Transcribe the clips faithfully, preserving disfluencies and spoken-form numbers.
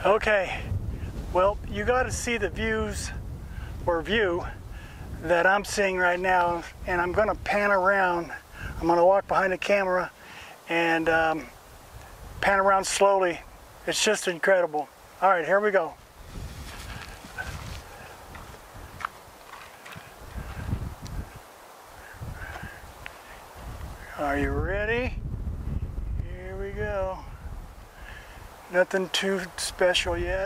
Okay, well, you got to see the views or view that I'm seeing right now, and I'm going to pan around. I'm going to walk behind the camera and um, pan around slowly. It's just incredible. All right, here we go. Are you ready? Here we go. Nothing too special yet.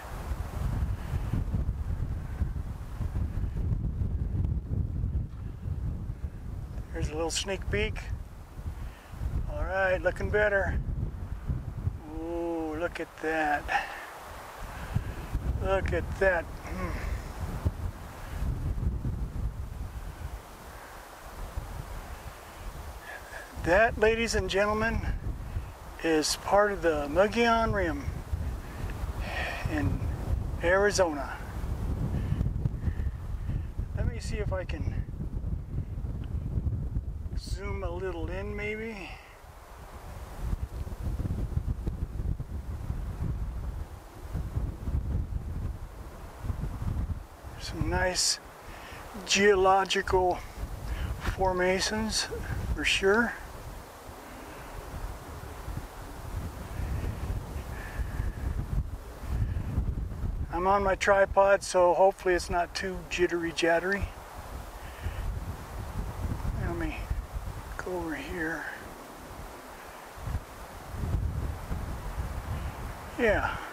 Here's a little sneak peek. All right, looking better. Ooh, look at that. Look at that. Mm. That, ladies and gentlemen, is part of the Mogollon Rim in Arizona. Let me see if I can zoom a little in, maybe. Some nice geological formations for sure. I'm on my tripod, so hopefully it's not too jittery jattery. Let me go over here. Yeah.